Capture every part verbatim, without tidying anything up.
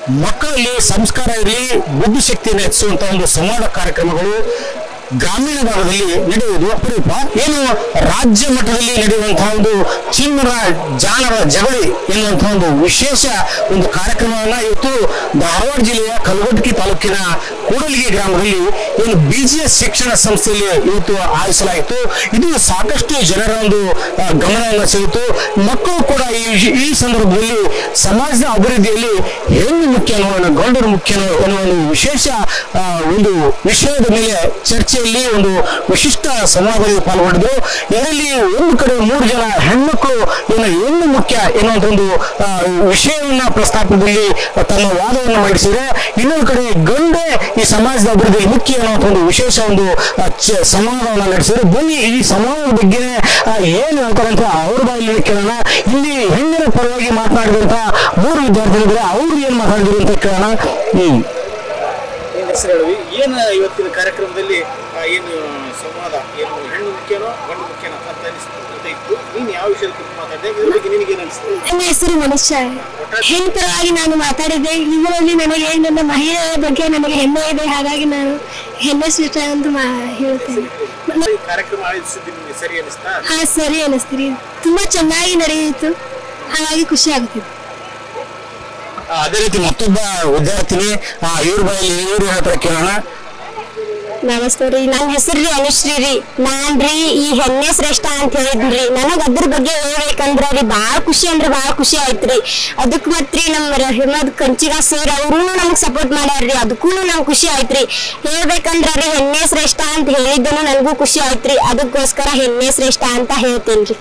ಮಕ್ಕಳಲ್ಲಿ ಸಂಸ್ಕಾರ ಇರಲಿ, ಬುದ್ಧಿಶಕ್ತಿಯನ್ನು ಹೆಚ್ಚಿಸುವಂತ ಒಂದು ಸಂವಾದ ಕಾರ್ಯಕ್ರಮಗಳು ಗ್ರಾಮೀಣ ಭಾಗದಲ್ಲಿ ನಡೆಯುವುದು ಅಪರೂಪ. ಏನು ರಾಜ್ಯ ಮಟ್ಟದಲ್ಲಿ ನಡೆಯುವಂತಹ ಒಂದು ಚಿನ್ನರ ಜಾನರ ಜಗಳಿ ಎನ್ನುವಂತಹ ಒಂದು ವಿಶೇಷ ಒಂದು ಕಾರ್ಯಕ್ರಮವನ್ನ ಇವತ್ತು ಧಾರವಾಡ ಜಿಲ್ಲೆಯ ಕಲಘಟಗಿ ತಾಲೂಕಿನ ಕೂಡಲಿಗೆ ಗ್ರಾಮದಲ್ಲಿ ಏನು ಬಿಜಿಎಸ್ ಶಿಕ್ಷಣ ಸಂಸ್ಥೆಯಲ್ಲಿ ಇವತ್ತು ಆಯೋಜಿಸಲಾಯಿತು. ಇದು ಸಾಕಷ್ಟು ಜನರ ಒಂದು ಗಮನವನ್ನು ಸೆಳೆಯಿತು. ಮಕ್ಕಳು ಕೂಡ ಈ ಈ ಸಂದರ್ಭದಲ್ಲಿ ಸಮಾಜದ ಅಭಿವೃದ್ಧಿಯಲ್ಲಿ ಹೆಣ್ಣು ಮುಖ್ಯನೋ ಗಂಡರು ಮುಖ್ಯನೋ ಎನ್ನುವ ಒಂದು ವಿಶೇಷ ಒಂದು ವಿಷಯದ ಮೇಲೆ ಚರ್ಚೆ ಒಂದು ವಿಶಿಷ್ಟ ಸಂವಾದದಲ್ಲಿ ಪಾಲ್ಗೊಂಡಿದ್ರು. ಇದರಲ್ಲಿ ಒಂದು ಕಡೆ ಮೂರು ಜನ ಹೆಣ್ಮಕ್ಳು ಏನು ಹೆಣ್ಣು ಮುಖ್ಯ ಎನ್ನುವಂತ ಒಂದು ವಿಷಯವನ್ನ ಪ್ರಸ್ತಾಪದಲ್ಲಿ ತಮ್ಮ ವಾದವನ್ನು ಮಂಡಿಸಿದ್ರೆ, ಇನ್ನೊಂದು ಕಡೆ ಗಂಡೆ ಈ ಸಮಾಜದ ಅಭಿವೃದ್ಧಿಯಲ್ಲಿ ಮುಖ್ಯ ಎನ್ನುವಂತ ಒಂದು ವಿಶೇಷ ಒಂದು ಸಂವಾದವನ್ನು ನಡೆಸಿದ್ರು. ಬನ್ನಿ ಈ ಸಂವಾದದ ಬಗ್ಗೆ ಏನು ಹೇಳ್ತಾರೆ ಅಂತ ಅವ್ರ ಬಾಯಲ್ಲಿ ಕೇಳೋಣ. ಇಲ್ಲಿ ಹೆಣ್ಣಿನ ಪರವಾಗಿ ಮಾತನಾಡಿದಂತ ಮೂರು ವಿದ್ಯಾರ್ಥಿಗಳಿದ್ರೆ ಅವ್ರು ಏನ್ ಮಾತಾಡಿದ್ರು ಅಂತ ಕೇಳೋಣ. ಹ್ಮ್ ಏನು ಇವತ್ತಿನ ಕಾರ್ಯಕ್ರಮದಲ್ಲಿ ಏನು ಸಂವಾದ, ಏನು ಹೆಣ್ಣು ಮುಖ್ಯನೋ ಗಂಡು ಮುಖ್ಯನೋ ಅಂತ ಅನಿಸ್ತಾ ಇತ್ತು. ನೀನು ಯಾವ ವಿಷಯದ ಕುರಿತು ಮಾತಾಡಿದೆ, ಇದ್ರ ಬಗ್ಗೆ ನಿನಗೆ ಏನು ಅನಿಸ್ತು? ನನ್ನ ಹೆಸರು ಮನುಷ್ಯ. ಹೆಣ್ಣು ಪರವಾಗಿ ನಾನು ಮಾತಾಡಿದ್ದೆ. ಇದರಲ್ಲಿ ನನಗೆ ನನ್ನ ಮಹಿಳೆಯರ ಬಗ್ಗೆ ನನಗೆ ಹೆಮ್ಮೆ ಇದೆ. ಹಾಗಾಗಿ ನಾನು ಹೆಮ್ಮೆ ಶ್ರೇಷ್ಠ ಅಂತ ಹೇಳ್ತೇನೆ. ಕಾರ್ಯಕ್ರಮ ಆಯೋಜಿಸಿದ್ದು ನಿಮಗೆ ಸರಿ ಅನಿಸ್ತಾ? ಹಾ, ಸರಿ ಅನಿಸ್ತೀರಿ. ತುಂಬಾ ಚೆನ್ನಾಗಿ ನಡೆಯಿತು. ಹಾಗಾಗಿ ಖುಷಿ ಆಗುತ್ತಿದೆ. ಅದೇ ರೀತಿ ಮತ್ತೊಬ್ಬ ವಿದ್ಯಾರ್ಥಿನಿ ಇವ್ರ ಬಾಯಲ್ಲಿ ಇವ್ರು ಹೇಳ್ತಾರೆ ಕೇಳೋಣ. ನಮಸ್ತೆ ರೀ, ನನ್ನ ಹೆಸರು ರೀ ಅನುಶ್ರೀ ರೀ. ನಾನ್ರಿ ಈ ಹೆಣ್ಣೆ ಶ್ರೇಷ್ಠ ಅಂತ ಹೇಳಿದ್ರಿ. ನನಗ್ ಅದ್ರ ಬಗ್ಗೆ ಹೇಳ್ಬೇಕಂದ್ರ ರೀ ಬಾಳ ಖುಷಿ ಅಂದ್ರೆ ಬಾಳ ಖುಷಿ ಆಯ್ತ್ರಿ. ಅದಕ್ ಮತ್ರಿ ನಮ್ಮ ಹಿಮದ್ ಕಂಚಿಗ ಸರ್ ಅವ್ರು ನಮಗ್ ಸಪೋರ್ಟ್ ಮಾಡ್ಯಾರ್ರಿ. ಅದಕ್ಕೂ ನಂಗೆ ಖುಷಿ ಆಯ್ತ್ರಿ. ಹೇಳ್ಬೇಕಂದ್ರ ರೀ ಹೆಣ್ಣೆ ಶ್ರೇಷ್ಠ ಅಂತ ಹೇಳಿದ್ದನು ನನಗೂ ಖುಷಿ ಆಯ್ತ್ರಿ. ಅದಕ್ಕೋಸ್ಕರ ಹೆಣ್ಣೆ ಶ್ರೇಷ್ಠ ಅಂತ ಹೇಳ್ತೇನ್ರಿ.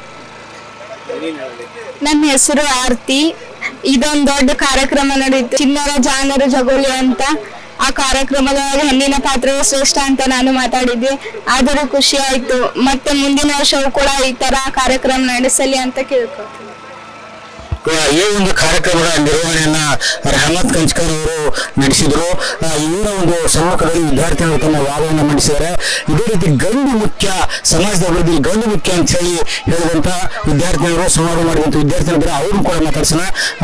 ನನ್ನ ಹೆಸರು ಆರ್ತಿ. ಇದೊಂದ್ ದೊಡ್ಡ ಕಾರ್ಯಕ್ರಮ ನಡೀತು, ಚಿನ್ನರ ಜಾನರ ಜಗೋಲಿ ಅಂತ. ಆ ಕಾರ್ಯಕ್ರಮದಾಗ ಹೆಣ್ಣಿನ ಪಾತ್ರ ಶ್ರೇಷ್ಠ ಅಂತ ನಾನು ಮಾತಾಡಿದ್ದೆ. ಆದರೂ ಖುಷಿ ಆಯ್ತು. ಮತ್ತೆ ಮುಂದಿನ ವರ್ಷವೂ ಕೂಡ ಈ ತರ ಕಾರ್ಯಕ್ರಮ ನಡೆಸಲಿ ಅಂತ ಕೇಳ್ಕೊತೀನಿ. ಈ ಒಂದು ಕಾರ್ಯಕ್ರಮದ ನಿರ್ವಹಣೆಯನ್ನ ರಹಮತ್ ಕಂಚ್ಕರ್ ಅವರು ನಡೆಸಿದ್ರು. ಇವರ ಒಂದು ಸಮ್ಮುಖದಲ್ಲಿ ವಿದ್ಯಾರ್ಥಿಗಳು ತಮ್ಮ ವಾದವನ್ನು ಮಂಡಿಸಿದ್ದಾರೆ. ಇದೇ ರೀತಿ ಗಂಡು ಮುಖ್ಯ, ಸಮಾಜದ ಅಭಿವೃದ್ಧಿ ಗಂಡು ಮುಖ್ಯ ಅಂತ ಹೇಳಿ ಹೇಳಿದಂತ ವಿದ್ಯಾರ್ಥಿನಿಯರು, ಸಂವಾದ ಮಾಡಿದಂತ ವಿದ್ಯಾರ್ಥಿನಿದ್ರೆ ಅವ್ರನ್ನ ಕೂಡ ಮಾತಾಡ್ಸೋಣ.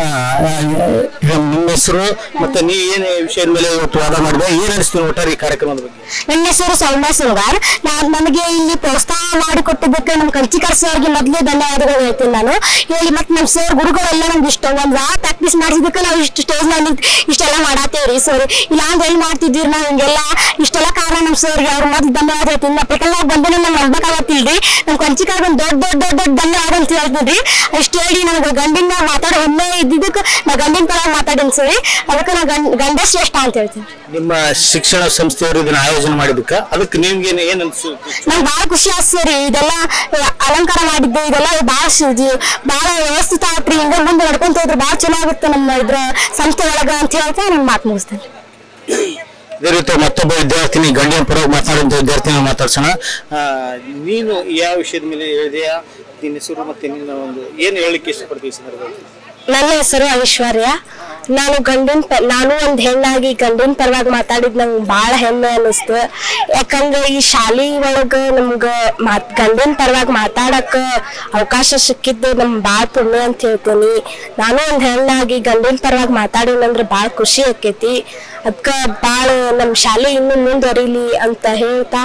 ನಿಮ್ಮ ಹೆಸರು ಮತ್ತೆ ನೀ ಏನ್ ವಿಷಯದ ಮೇಲೆ ಇವತ್ತು ವಾದ ಮಾಡಿದೆ, ಏನ್ ಅನಿಸ್ತು ಒಟ್ಟಾರೆ ಈ ಕಾರ್ಯಕ್ರಮದ ಬಗ್ಗೆ? ನನ್ನ ಹೆಸರು ಸೌಮ್ಯ ಸುಂಗಾರ್. ನಾನು ನನಗೆ ಇಲ್ಲಿ ಪ್ರೋತ್ಸಾಹ ಮಾಡಿಕೊಟ್ಟಿದ್ದಕ್ಕೆ ನಮ್ಮ ಕಂಚಿಕರ್ ಸರ್ಗೆ ಮೊದಲೇ ಧನ್ಯವಾದಗಳು ಹೇಳ್ತೀನಿ ನಾನು. ಹೇಳಿ ಮತ್ತೆ ನಮ್ಮ ಸರ್ ಗುರುಗಳು ಎಲ್ಲ ನಮ್ಗೆ ಇಷ್ಟ ಒಂದ್ ವಾರ ಪ್ರಾಕ್ಟೀಸ್ ಮಾಡಿಸಿದಕ್ಕೆ ನಾವು ಇಷ್ಟು ಸ್ಟೇಜ್ ನಲ್ಲಿ ಇಷ್ಟೆಲ್ಲ ಮಾಡತ್ತೇವ್ರಿ. ಸರ್ ಇಲ್ಲ ಅಂದ್ರೆ ಎಲ್ಲಿ ಮಾಡ್ತಿದ್ದೀರಿ ನಾವು ಹಿಂಗೆಲ್ಲ ಇಷ್ಟೆಲ್ಲ ಕಾರಣ ನಮ್ಮ ಸರ್ಗೆ ಅವ್ರ ಮೊದ್ಲು ಧನ್ಯವಾದ ಹೇಳ್ತೀನಿ. ನಾ ಪ್ರಕಲ್ನಾಗ ಬಂದ್ರೆ ನಮ್ಗೆ ನಂಬಕಾಗತ್ತಿಲ್ರಿ. ನಮ್ ಕಂಚಿಕಾಗ ಒಂದು ದೊಡ್ಡ ದೊಡ್ಡ ದೊಡ್ಡ ದೊಡ್ಡ ಧನ್ಯವಾದ ಅಂತ ಹೇಳ್ತಿದ್ರಿ. ಇಷ್ಟು ಹೇಳಿ ನನಗೆ ಗಂಡಿನ ಮಾತಾಡೋ ಹೆಮ್ಮೆ ಇದ್ದಿದ್ದಕ್ಕೆ ನಾ ಗಂಡಿನ ಪರ ಮಾತಾಡಿನಿ ಸರಿ. ಅದಕ್ಕೆ ನಾ ಗಂಡ ಗಂಡ ಶ್ರೇಷ್ಠ ಅಂತ ಹೇಳ್ತೀನಿ. ನಿಮ್ಮ ಶಿಕ್ಷಣ ಸಂಸ್ಥೆಯವರು ಇದನ್ನ ಆಯೋಜನೆ ಮಾಡಿದ್ದಕ್ಕ ಅದಕ್ಕೆ ನಿಮ್ಗೆ ಏನ್ ಅನ್ಸು? ನಂಗೆ ಬಹಳ ಖುಷಿ ಆಯ್ತು ಸರಿ. ಇದೆಲ್ಲ ಅಲಂಕಾರ ಮಾಡಿದ್ದೆ, ಇದೆಲ್ಲ ಬಹಳ ಬಹಳ ವ್ಯವಸ್ಥಿತ ಆತ್ರಿ. ಹಿಂಗ ಮುಂದೆ ನಡ್ಕೊಂತ ಹೋದ್ರೆ ಬಹಳ ಚೆನ್ನಾಗುತ್ತೆ ನಮ್ಮ ಇದ್ರ ಸಂಸ್ಥೆ ಒಳಗ ಅಂತ ಹೇಳ್ತಾ ನಾನು ಮಾತು ಮುಗಿಸ್ತೇನೆ. ಇದೇ ರೀತಿ ಮತ್ತೊಬ್ಬ ವಿದ್ಯಾರ್ಥಿನಿ ಗಂಡಿನ ಪರವಾಗಿ ಮಾತಾಡುವಂತ ವಿದ್ಯಾರ್ಥಿನ ಮಾತಾಡ್ಸೋಣ. ನೀನು ಯಾವ ವಿಷಯದ ಮೇಲೆ ಹೇಳಿದೆಯಾ, ನಿನ್ನ ಹೆಸರು ಮತ್ತೆ ನಿನ್ನ ಒಂದು ಏನು ಹೇಳಲಿಕ್ಕೆ ಇಷ್ಟಪಡ್ತೀವಿ ಸಂದರ್ಭದಲ್ಲಿ? ನನ್ನ ಹೆಸರು ಐಶ್ವರ್ಯ. ನಾನು ಗಂಡಿನ ಪ ನಾನು ಒಂದು ಹೆಣ್ಣಾಗಿ ಗಂಡಿನ ಪರವಾಗಿ ಮಾತಾಡಿದ್ ನಂಗೆ ಭಾಳ ಹೆಮ್ಮೆ ಅನ್ನಿಸ್ತು. ಯಾಕಂದ್ರೆ ಈ ಶಾಲೆ ಒಳಗೆ ನಮ್ಗೆ ಮಾತ್ ಗಂಡಿನ ಪರವಾಗಿ ಮಾತಾಡಕ್ಕ ಅವಕಾಶ ಸಿಕ್ಕಿದ್ದು ನಮ್ಗೆ ಭಾಳ ಪುಣ್ಯ ಅಂತ ಹೇಳ್ತೀನಿ. ನಾನು ಒಂದು ಹೆಣ್ಣಾಗಿ ಗಂಡಿನ ಪರವಾಗಿ ಮಾತಾಡಿನಂದ್ರೆ ಭಾಳ ಖುಷಿ ಆಕೈತಿ. ಅದಕ್ಕೆ ಭಾಳ ನಮ್ಮ ಶಾಲೆ ಇನ್ನೂ ಮುಂದುವರಿಲಿ ಅಂತ ಹೇಳ್ತಾ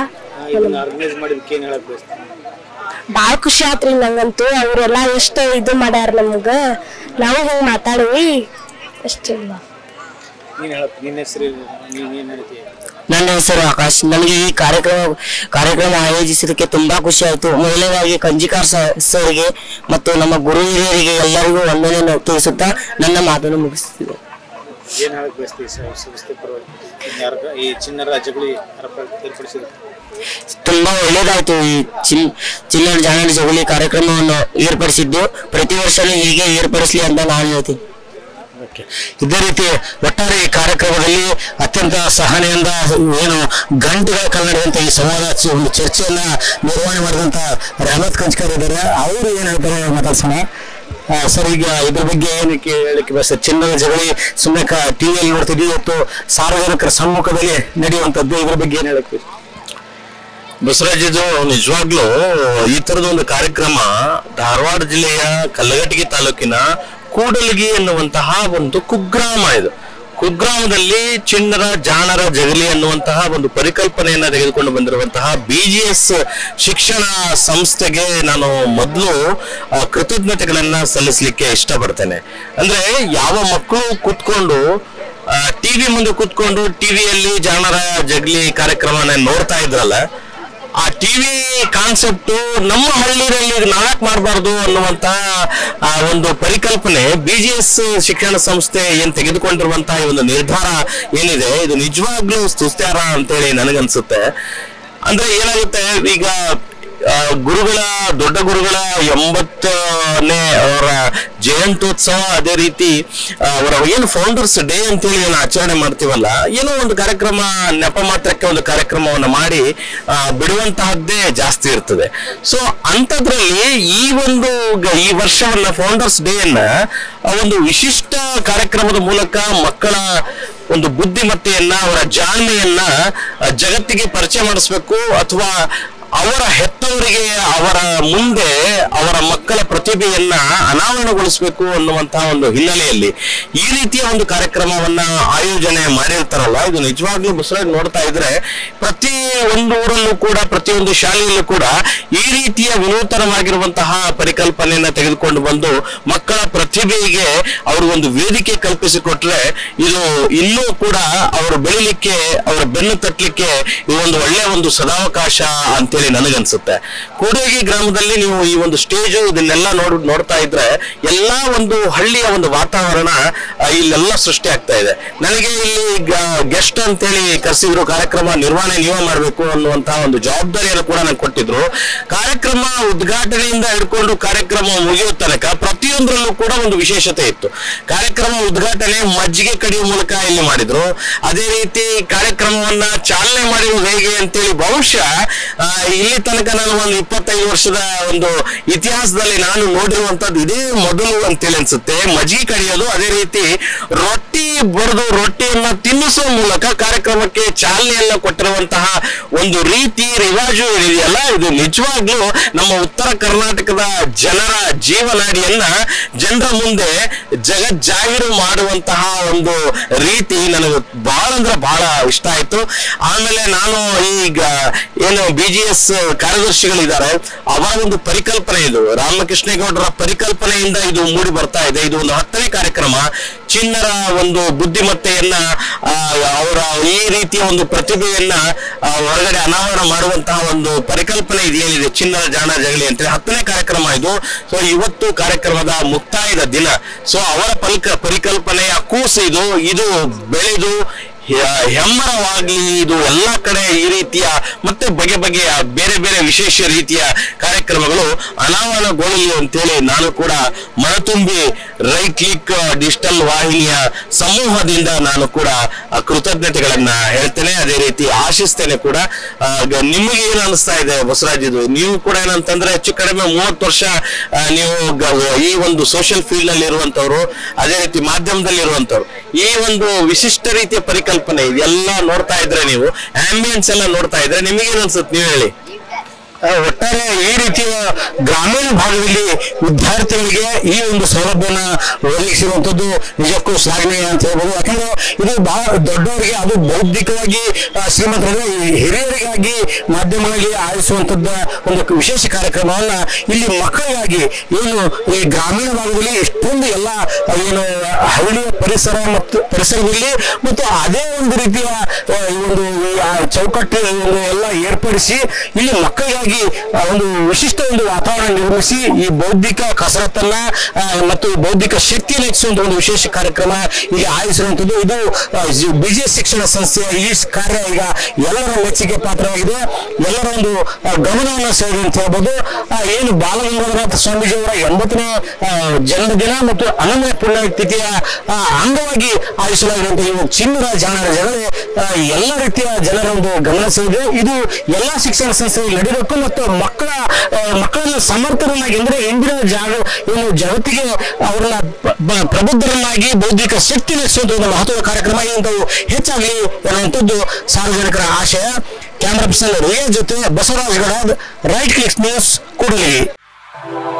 ಭಾಳ ಖುಷಿ ಆತ್ರಿ ನಂಗಂತೂ. ಅವರೆಲ್ಲ ಎಷ್ಟು ಇದು ಮಾಡ್ಯಾರ ನಮ್ಗ, ನಾವು ಹಿಂಗೆ ಮಾತಾಡುವಿ ಅಷ್ಟೇ. ನನ್ನ ಹೆಸರು ಆಕಾಶ್. ನನಗೆ ಈ ಕಾರ್ಯಕ್ರಮ ಕಾರ್ಯಕ್ರಮ ಆಯೋಜಿಸಿದಕ್ಕೆ ತುಂಬಾ ಖುಷಿ ಆಯ್ತು. ಮೊದಲನೇದಾಗಿ ಕಂಜಿಕಾರ್ ಸರ್ಗೆ ಮತ್ತು ನಮ್ಮ ಗುರು ಹಿರಿಯರಿಗೆ ಎಲ್ಲರಿಗೂ ವಂದನೆ ತಿಳಿಸುತ್ತಾ ನನ್ನ ಮಾತನ್ನು ಮುಗಿಸುತ್ತಿದೆ. ತುಂಬಾ ಒಳ್ಳೇದಾಯ್ತು ಈ ಚಿನ್ ಚಿನ್ನರ ಜಾನರ ಜಗುಲಿ ಕಾರ್ಯಕ್ರಮವನ್ನು ಏರ್ಪಡಿಸಿದ್ದು. ಪ್ರತಿ ವರ್ಷನೂ ಹೀಗೆ ಏರ್ಪಡಿಸಲಿ ಅಂತ ನಾನು ಹೇಳ್ತೀನಿ. ಇದೇ ರೀತಿ ಒಟ್ಟಾರೆ ಈ ಕಾರ್ಯಕ್ರಮದಲ್ಲಿ ಅತ್ಯಂತ ಸಹನೆಯಿಂದ ಏನು ಗಂಟೆಗಳ ಕನ್ನಡದಂತ ಈ ಸಂವಾದ ಒಂದು ಚರ್ಚೆಯನ್ನ ನಿರ್ವಹಣೆ ಮಾಡಿದಂತ ರಹಮತ್ ಕಂಚ್ಕರ್ ಇದ್ದಾರೆ. ಅವರು ಏನ್ ಹೇಳ್ತಾರೆ ಮಾತಾಡ್ಸೋಣ. ಸರ್, ಈಗ ಇದ್ರ ಬಗ್ಗೆ ಏನಕ್ಕೆ ಹೇಳಲಿಕ್ಕೆ ಬಯಸ್ತಾರೆ? ಚಿನ್ನದ ಜಗಳಿ ಸುಮ್ಮನೆ ಟಿವಿಯಲ್ಲಿ ನೋಡ್ತಿದ್ವಿ, ಇವತ್ತು ಸಾರ್ವಜನಿಕರ ಸಮ್ಮುಖದಲ್ಲಿ ನಡೆಯುವಂತದ್ದು, ಇದ್ರ ಬಗ್ಗೆ ಏನ್ ಹೇಳಕ್ಕೆ? ಬಸವರಾಜ್, ನಿಜವಾಗ್ಲೂ ಈ ತರದ ಒಂದು ಕಾರ್ಯಕ್ರಮ ಧಾರವಾಡ ಜಿಲ್ಲೆಯ ಕಲಘಟಗಿ ತಾಲೂಕಿನ ಕೂಡಲಗಿ ಎನ್ನುವಂತಹ ಒಂದು ಕುಗ್ರಾಮ ಇದು. ಕುಗ್ರಾಮದಲ್ಲಿ ಚಿಣ್ಣರ ಜಾಣರ ಜಗಲಿ ಅನ್ನುವಂತಹ ಒಂದು ಪರಿಕಲ್ಪನೆಯನ್ನ ತೆಗೆದುಕೊಂಡು ಬಂದಿರುವಂತಹ ಬಿಜಿಎಸ್ ಶಿಕ್ಷಣ ಸಂಸ್ಥೆಗೆ ನಾನು ಮೊದಲು ಕೃತಜ್ಞತೆಗಳನ್ನ ಸಲ್ಲಿಸಲಿಕ್ಕೆ ಇಷ್ಟಪಡ್ತೇನೆ. ಅಂದ್ರೆ ಯಾವ ಮಕ್ಕಳು ಕೂತ್ಕೊಂಡು ಟಿವಿ ಮುಂದೆ ಕೂತ್ಕೊಂಡು ಟಿವಿಯಲ್ಲಿ ಜಾಣರ ಜಗಲಿ ಕಾರ್ಯಕ್ರಮನ ನೋಡ್ತಾ ಇದ್ರಲ್ಲ, ಆ ಟಿವಿ ಕಾನ್ಸೆಪ್ಟ್ ನಮ್ಮ ಹಳ್ಳಿಯಲ್ಲಿ ನಾಲ್ಕು ಮಾಡಬಾರ್ದು ಅನ್ನುವಂತಹ ಒಂದು ಪರಿಕಲ್ಪನೆ ಬಿಜಿಎಸ್ ಶಿಕ್ಷಣ ಸಂಸ್ಥೆ ಏನ್ ತೆಗೆದುಕೊಂಡಿರುವಂತಹ ಒಂದು ನಿರ್ಧಾರ ಏನಿದೆ, ಇದು ನಿಜವಾಗ್ಲೂ ಸ್ತುತ್ಯಾರ್ಹ ಅಂತೇಳಿ ನನಗನ್ಸುತ್ತೆ. ಅಂದ್ರೆ ಏನಾಗುತ್ತೆ, ಈಗ ಗುರುಗಳ ದೊಡ್ಡ ಗುರುಗಳ ಎಂಬತ್ತನೇ ಅವರ ಜಯಂತ್ಯೋತ್ಸವ, ಅದೇ ರೀತಿ ಅವರ ಏನು ಫೌಂಡರ್ಸ್ ಡೇ ಅಂತೇಳಿ ಏನು ಆಚರಣೆ ಮಾಡ್ತೀವಲ್ಲ, ಏನೋ ಒಂದು ಕಾರ್ಯಕ್ರಮ ನೆಪ ಮಾತ್ರಕ್ಕೆ ಒಂದು ಕಾರ್ಯಕ್ರಮವನ್ನು ಮಾಡಿ ಬಿಡುವಂತಹದ್ದೇ ಜಾಸ್ತಿ ಇರ್ತದೆ. ಸೊ ಅಂಥದ್ರಲ್ಲಿ ಈ ಒಂದು ಈ ವರ್ಷವನ್ನ ಫೌಂಡರ್ಸ್ ಡೇ ಅನ್ನ ಒಂದು ವಿಶಿಷ್ಟ ಕಾರ್ಯಕ್ರಮದ ಮೂಲಕ ಮಕ್ಕಳ ಒಂದು ಬುದ್ಧಿಮತ್ತೆಯನ್ನ, ಅವರ ಜಾಣ್ಮೆಯನ್ನ ಜಗತ್ತಿಗೆ ಪರಿಚಯ ಮಾಡಿಸ್ಬೇಕು, ಅಥವಾ ಅವರ ಹೆತ್ತವರಿಗೆ ಅವರ ಮುಂದೆ ಅವರ ಮಕ್ಕಳ ಪ್ರತಿಭೆಯನ್ನ ಅನಾವರಣಗೊಳಿಸಬೇಕು ಅನ್ನುವಂತಹ ಒಂದು ಹಿನ್ನೆಲೆಯಲ್ಲಿ ಈ ರೀತಿಯ ಒಂದು ಕಾರ್ಯಕ್ರಮವನ್ನ ಆಯೋಜನೆ ಮಾಡಿರ್ತಾರಲ್ಲ, ಇದು ನಿಜವಾಗ್ಲೂ ಬಸವರಾಜ್ ನೋಡ್ತಾ ಇದ್ರೆ ಪ್ರತಿ ಒಂದು ಊರಲ್ಲೂ ಕೂಡ, ಪ್ರತಿಯೊಂದು ಶಾಲೆಯಲ್ಲೂ ಕೂಡ ಈ ರೀತಿಯ ವಿನೂತನವಾಗಿರುವಂತಹ ಪರಿಕಲ್ಪನೆಯನ್ನ ತೆಗೆದುಕೊಂಡು ಬಂದು ಮಕ್ಕಳ ಪ್ರತಿಭೆಗೆ ಅವರು ಒಂದು ವೇದಿಕೆ ಕಲ್ಪಿಸಿಕೊಟ್ರೆ ಇದು ಇನ್ನೂ ಕೂಡ ಅವರು ಬೆಳಿಲಿಕ್ಕೆ, ಅವರ ಬೆನ್ನು ತಟ್ಟಲಿಕ್ಕೆ ಇದು ಒಂದು ಒಳ್ಳೆಯ ಒಂದು ಸದಾವಕಾಶ ಅಂತೇಳಿ ನನಗನ್ಸುತ್ತೆ. ಕೂಡಗಿ ಗ್ರಾಮದಲ್ಲಿ ನೀವು ಈ ಒಂದು ಸ್ಟೇಜು ಇದನ್ನೆಲ್ಲ ನೋಡ್ ನೋಡ್ತಾ ಇದ್ರೆ ಎಲ್ಲಾ ಒಂದು ಹಳ್ಳಿಯ ಒಂದು ವಾತಾವರಣ ಇಲ್ಲೆಲ್ಲ ಸೃಷ್ಟಿ ಆಗ್ತಾ ಇದೆ. ನನಗೆ ಇಲ್ಲಿ ಗೆಸ್ಟ್ ಅಂತೇಳಿ ಕರೆಸಿದ್ರು, ಕಾರ್ಯಕ್ರಮ ನಿರ್ವಹಣೆ ನೀವೇ ಮಾಡಬೇಕು ಅನ್ನುವಂತಹ ಒಂದು ಜವಾಬ್ದಾರಿಯನ್ನು ಕೂಡ ನನಗೆ ಕೊಟ್ಟಿದ್ರು. ಕಾರ್ಯಕ್ರಮ ಉದ್ಘಾಟನೆಯಿಂದ ಹಿಡ್ಕೊಂಡು ಕಾರ್ಯಕ್ರಮ ಮುಗಿಯೋ ತನಕ ಪ್ರತಿಯೊಂದರಲ್ಲೂ ಕೂಡ ಒಂದು ವಿಶೇಷತೆ ಇತ್ತು. ಕಾರ್ಯಕ್ರಮ ಉದ್ಘಾಟನೆ ಮಜ್ಜಿಗೆ ಕಡಿಯುವ ಮೂಲಕ ಇಲ್ಲಿ ಮಾಡಿದ್ರು. ಅದೇ ರೀತಿ ಕಾರ್ಯಕ್ರಮವನ್ನ ಚಾಲನೆ ಮಾಡಿರೋದು ಹೇಗೆ ಅಂತೇಳಿ ಬಹುಶಃ ಇಲ್ಲಿ ತನಕ ನಾನು ಒಂದು ಇಪ್ಪತ್ತೈದು ವರ್ಷದ ಒಂದು ಇತಿಹಾಸದಲ್ಲಿ ನಾನು ನೋಡಿರುವಂತದ್ದು ಇದೇ ಮೊದಲು ಅಂತೇಳಿ ಅನ್ಸುತ್ತೆ. ಮಜ್ಜಿಗೆ ಕಡಿಯೋದು, ಅದೇ ರೀತಿ ರೊಟ್ಟಿ ಬರೆದು ರೊಟ್ಟಿಯನ್ನ ತಿನ್ನಿಸುವ ಮೂಲಕ ಕಾರ್ಯಕ್ರಮಕ್ಕೆ ಚಾಲನೆಯನ್ನ ಕೊಟ್ಟಿರುವಂತಹ ಒಂದು ರೀತಿ ರಿವಾಜು ಇದೆಯಲ್ಲ, ಇದು ನಿಜವಾಗ್ಲೂ ನಮ್ಮ ಉತ್ತರ ಕರ್ನಾಟಕದ ಜನರ ಜೀವನಾಡಿಯನ್ನ ಜನರ ಮುಂದೆ ಜಗಜ್ಜಾಹೀರು ಮಾಡುವಂತಹ ಒಂದು ರೀತಿ ನನಗೆ ಬಹಳ ಅಂದ್ರೆ ಬಹಳ ಇಷ್ಟ ಆಯ್ತು. ಆಮೇಲೆ ನಾನು ಈಗ ಏನು ಬಿಜಿಎಸ್ ಕಾರ್ಯದರ್ಶಿಗಳಿದ್ದಾರೆ, ಅವರ ಒಂದು ಪರಿಕಲ್ಪನೆ ಇದು, ರಾಮಕೃಷ್ಣೇಗೌಡರ ಪರಿಕಲ್ಪನೆಯಿಂದ ಇದು ಮೂಡಿ ಬರ್ತಾ ಇದೆ. ಇದು ಒಂದು ಹತ್ತನೇ ಕಾರ್ಯಕ್ರಮ. ಚಿಣ್ಣರ ಒಂದು ಬುದ್ಧಿಮತ್ತೆಯನ್ನ, ಅವರ ಈ ರೀತಿಯ ಒಂದು ಪ್ರತಿಭೆಯನ್ನ ಹೊರಗಡೆ ಅನಾವರಣ ಮಾಡುವಂತಹ ಒಂದು ಪರಿಕಲ್ಪನೆ ಇದೇನಿದೆ, ಚಿಣ್ಣರ ಜಾಣ ಜಗಲಿ ಅಂತೇಳಿ ಹತ್ತನೇ ಕಾರ್ಯಕ್ರಮ ಇದು. ಸೊ ಇವತ್ತು ಕಾರ್ಯಕ್ರಮದ ಮುಕ್ತಾಯದ ದಿನ. ಸೊ ಅವರ ಪರಿಕ ಪರಿಕಲ್ಪನೆಯ ಕೂಸು ಇದು ಇದು ಬೆಳೆದು ಹೆಮ್ಮರವಾಗ್ಲಿ, ಇದು ಎಲ್ಲ ಕಡೆ ಈ ರೀತಿಯ ಮತ್ತೆ ಬಗೆ ಬಗೆಯ ಬೇರೆ ಬೇರೆ ವಿಶೇಷ ರೀತಿಯ ಕಾರ್ಯಕ್ರಮಗಳು ಅನಾವರಣಗೊಳ್ಳಲಿ ಅಂತೇಳಿ ನಾನು ಕೂಡ ಮನತುಂಬಿ ರೈಟ್ ಕ್ಲಿಕ್ ಡಿಜಿಟಲ್ ವಾಹಿನಿಯ ಸಮೂಹದಿಂದ ನಾನು ಕೂಡ ಕೃತಜ್ಞತೆಗಳನ್ನ ಹೇಳ್ತೇನೆ, ಅದೇ ರೀತಿ ಆಶಿಸ್ತೇನೆ ಕೂಡ. ನಿಮಗೆ ಏನು ಅನಿಸ್ತಾ ಇದೆ ಬಸವರಾಜ್? ಇದು ನೀವು ಕೂಡ ಏನಂತಂದ್ರೆ ಹೆಚ್ಚು ಕಡಿಮೆ ಮೂವತ್ತು ವರ್ಷ ನೀವು ಈ ಒಂದು ಸೋಷಿಯಲ್ ಫೀಲ್ಡ್ ನಲ್ಲಿ ಇರುವಂತವ್ರು, ಅದೇ ರೀತಿ ಮಾಧ್ಯಮದಲ್ಲಿ ಇರುವಂತವ್ರು, ಈ ಒಂದು ವಿಶಿಷ್ಟ ರೀತಿಯ ಪರಿಕಲ್ಪನೆ ಇದೆಲ್ಲ ನೋಡ್ತಾ ಇದ್ರೆ, ನೀವು ಆಂಬಿಯನ್ಸ್ ಎಲ್ಲ ನೋಡ್ತಾ ಇದ್ರೆ ನಿಮಗೇನು ಅನ್ಸುತ್ತೆ, ನೀವು ಹೇಳಿ. ಒಟ್ಟಾರೆ ಈ ರೀತಿಯ ಗ್ರಾಮೀಣ ಭಾಗದಲ್ಲಿ ವಿದ್ಯಾರ್ಥಿಗಳಿಗೆ ಈ ಒಂದು ಸೌಲಭ್ಯನ ಒದಗಿಸಿರುವಂತದ್ದು ನಿಜಕ್ಕೂ ಶ್ಲಾಘನೀಯ ಅಂತ ಹೇಳ್ಬೋದು. ಯಾಕಂದ್ರೆ ಇದು ಬಹಳ ದೊಡ್ಡವರಿಗೆ, ಅದು ಬೌದ್ಧಿಕವಾಗಿ ಶ್ರೀಮಂತರಿಗೆ, ಹಿರಿಯರಿಗಾಗಿ ಮಾಧ್ಯಮವಾಗಿ ಆಯೋಜಿಸುವಂತದ್ದ ಒಂದು ವಿಶೇಷ ಕಾರ್ಯಕ್ರಮವನ್ನ ಇಲ್ಲಿ ಮಕ್ಕಳಿಗಾಗಿ ಏನು ಈ ಗ್ರಾಮೀಣ ಭಾಗದಲ್ಲಿ ಎಷ್ಟೊಂದು ಎಲ್ಲ ಏನು ಹಳ್ಳಿಯ ಪರಿಸರ ಮತ್ತು ಪರಿಸರದಲ್ಲಿ ಮತ್ತು ಅದೇ ಒಂದು ರೀತಿಯ ಒಂದು ಚೌಕಟ್ಟು ಎಲ್ಲ ಏರ್ಪಡಿಸಿ ಇಲ್ಲಿ ಮಕ್ಕಳಿಗಾಗಿ ಒಂದು ವಿಶಿಷ್ಟ ಒಂದು ವಾತಾವರಣ ನಿರ್ಮಿಸಿ ಈ ಬೌದ್ಧಿಕ ಕಸರತ್ತನ್ನ ಮತ್ತು ಬೌದ್ಧಿಕ ಶಕ್ತಿಯನ್ನು ಹೆಚ್ಚಿಸುವಂತ ಒಂದು ವಿಶೇಷ ಕಾರ್ಯಕ್ರಮ ಇಲ್ಲಿ ಆಯೋಜಿಸಿರುವಂತದ್ದು. ಇದು ಬಿಜಿಎಸ್ ಶಿಕ್ಷಣ ಸಂಸ್ಥೆಯ ಈ ಕಾರ್ಯ ಈಗ ಎಲ್ಲರ ಮೆಚ್ಚುಗೆ ಪಾತ್ರವಾಗಿದೆ, ಎಲ್ಲರ ಒಂದು ಗಮನವನ್ನು ಸೆಳೆದಿದೆ ಅಂತ ಹೇಳ್ಬೋದು. ಏನು ಬಾಲಗಂಗಾಧರನಾಥ ಸ್ವಾಮೀಜಿಯವರ ಎಂಬತ್ತನೇ ಜನ್ಮದಿನ ಮತ್ತು ಹನ್ನೊಂದನೇ ಪುಣ್ಯತಿಥಿಯ ಅಂಗವಾಗಿ ಆಯೋಜಿಸಲಾಗಿರುವಂತಹ ಈ ಚಿಣ್ಣರ ಜಾಣರ ಜಗಲಿ ಎಲ್ಲ ರೀತಿಯ ಜನರ ಒಂದು ಗಮನ ಸೆಳೆದಿದೆ. ಇದು ಎಲ್ಲಾ ಶಿಕ್ಷಣ ಸಂಸ್ಥೆಯಲ್ಲಿ ನಡೀಬೇಕು ಮತ್ತು ಮಕ್ಕಳ ಮಕ್ಕಳನ್ನ ಸಮರ್ಥರನ್ನಾಗಿ, ಅಂದ್ರೆ ಇಂದಿನ ಜಾಗ ಏನು ಜಗತ್ತಿಗೆ ಅವರನ್ನ ಪ್ರಬುದ್ಧರನ್ನಾಗಿ ಬೌದ್ಧಿಕ ಶಕ್ತಿ ನಡೆಸುವಂತ ಒಂದು ಮಹತ್ವದ ಕಾರ್ಯಕ್ರಮ ಇಂಥವು ಹೆಚ್ಚಾಗಲಿ ಎನ್ನುವಂಥದ್ದು ಸಾರ್ವಜನಿಕರ ಆಶಯ. ಕ್ಯಾಮರಾ ಪರ್ಸನ್ ರಿಯಾ ಜೊತೆ Basavaraj Gadad, right clicks news, Kudligi.